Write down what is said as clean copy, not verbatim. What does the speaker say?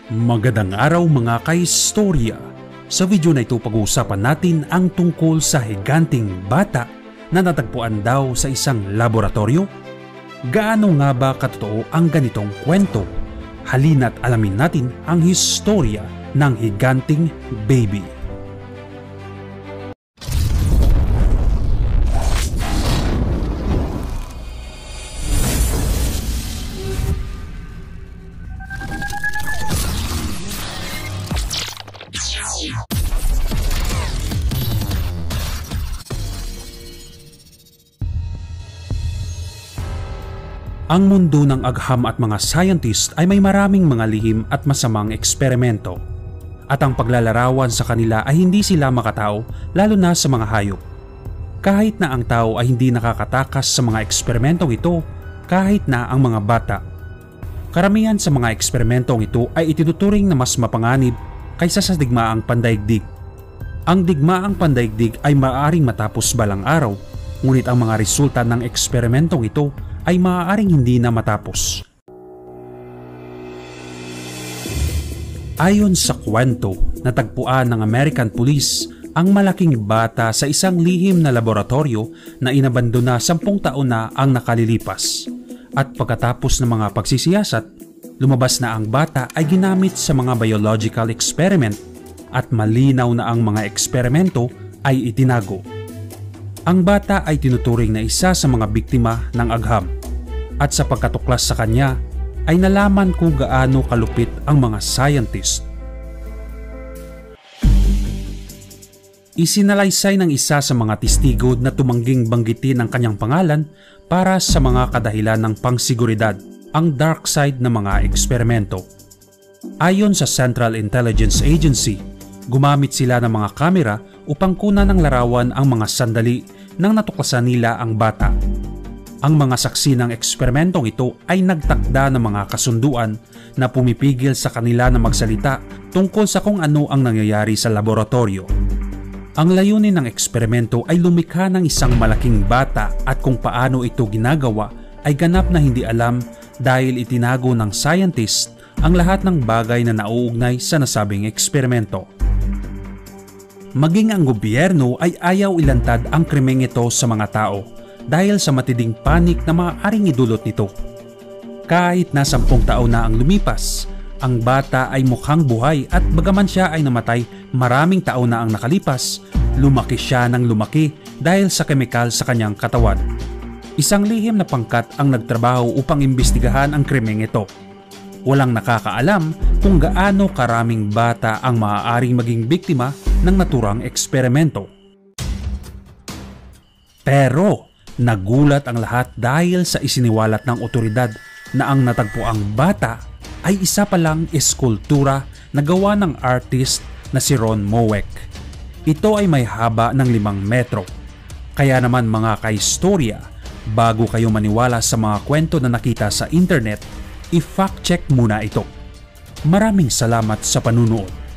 Magandang araw mga kaistorya! Sa video na ito pag-uusapan natin ang tungkol sa higanting bata na natagpuan daw sa isang laboratorio. Gaano nga ba katotoo ang ganitong kwento? Halina't alamin natin ang historya ng higanting baby. Ang mundo ng agham at mga scientist ay may maraming mga lihim at masamang eksperimento. At ang paglalarawan sa kanila ay hindi sila makatao, lalo na sa mga hayop. Kahit na ang tao ay hindi nakakatakas sa mga eksperimentong ito, kahit na ang mga bata. Karamihan sa mga eksperimentong ito ay itinuturing na mas mapanganib kaysa sa digmaang pandaigdig. Ang digmaang pandaigdig ay maaaring matapos balang araw, ngunit ang mga resulta ng eksperimentong ito ay maaaring hindi na matapos. Ayon sa kwento, natagpuan ng American Police ang malaking bata sa isang lihim na laboratorio na inabandona 10 taon na ang nakalilipas. At pagkatapos ng mga pagsisiyasat, lumabas na ang bata ay ginamit sa mga biological experiment at malinaw na ang mga eksperimento ay itinago. Ang bata ay tinuturing na isa sa mga biktima ng agham. At sa pagkatuklas sa kanya, ay nalaman kung gaano kalupit ang mga scientist. Isinalaysay ng isa sa mga testigo na tumangging banggitin ang kanyang pangalan para sa mga kadahilan ng pangsiguridad, ang dark side ng mga eksperimento. Ayon sa Central Intelligence Agency, gumamit sila ng mga kamera upang kunan ng larawan ang mga sandali nang natuklasan nila ang bata. Ang mga saksi ng eksperimentong ito ay nagtakda ng mga kasunduan na pumipigil sa kanila na magsalita tungkol sa kung ano ang nangyayari sa laboratorio. Ang layunin ng eksperimento ay lumikha ng isang malaking bata at kung paano ito ginagawa ay ganap na hindi alam dahil itinago ng scientist ang lahat ng bagay na nauugnay sa nasabing eksperimento. Maging ang gobyerno ay ayaw ilantad ang krimeng ito sa mga tao dahil sa matinding panik na maaaring idulot nito. Kahit na 10 taon na ang lumipas, ang bata ay mukhang buhay at bagaman siya ay namatay maraming taon na ang nakalipas, lumaki siya ng lumaki dahil sa kemikal sa kanyang katawan. Isang lihim na pangkat ang nagtrabaho upang imbestigahan ang krimeng ito. Walang nakakaalam kung gaano karaming bata ang maaaring maging biktima ng naturang eksperimento. Pero nagulat ang lahat dahil sa isiniwalat ng otoridad na ang natagpuang bata ay isa palang eskultura na gawa ng artist na si Ron Moweck. Ito ay may haba ng 5 metro. Kaya naman mga kaistorya, bago kayo maniwala sa mga kwento na nakita sa internet, i-fact check muna ito. Maraming salamat sa panunood.